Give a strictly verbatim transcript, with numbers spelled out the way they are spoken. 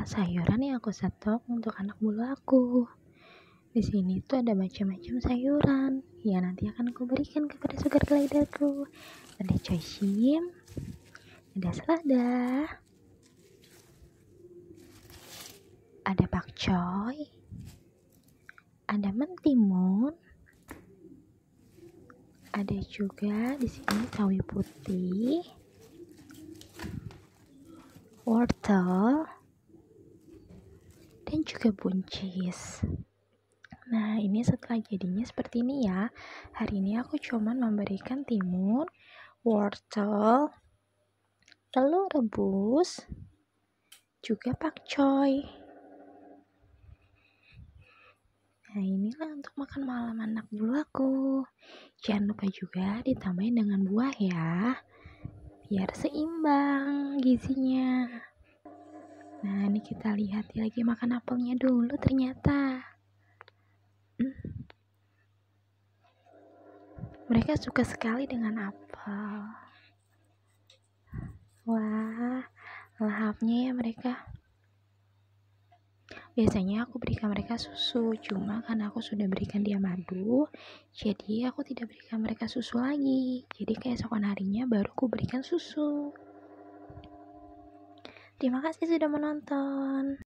sayuran yang aku stok untuk anak bulu aku. Di sini tuh ada macam-macam sayuran yang nanti akan aku berikan kepada sugar gliderku. Ada choysim, ada selada, ada pakcoy, ada mentimun, ada juga di sini sawi putih, wortel, dan juga buncis. Nah, ini setelah jadinya seperti ini ya. Hari ini aku cuma memberikan timun, wortel, telur rebus, juga pakcoy. Nah, inilah untuk makan malam anak bulu aku. Jangan lupa juga ditambahin dengan buah ya, biar seimbang gizinya. Nah, ini kita lihat dia lagi makan apelnya dulu ternyata. Hmm. Mereka suka sekali dengan apel. Wah, lahapnya ya mereka. Biasanya aku berikan mereka susu, cuma karena aku sudah berikan dia madu, jadi aku tidak berikan mereka susu lagi. Jadi keesokan harinya baru aku berikan susu. Terima kasih sudah menonton.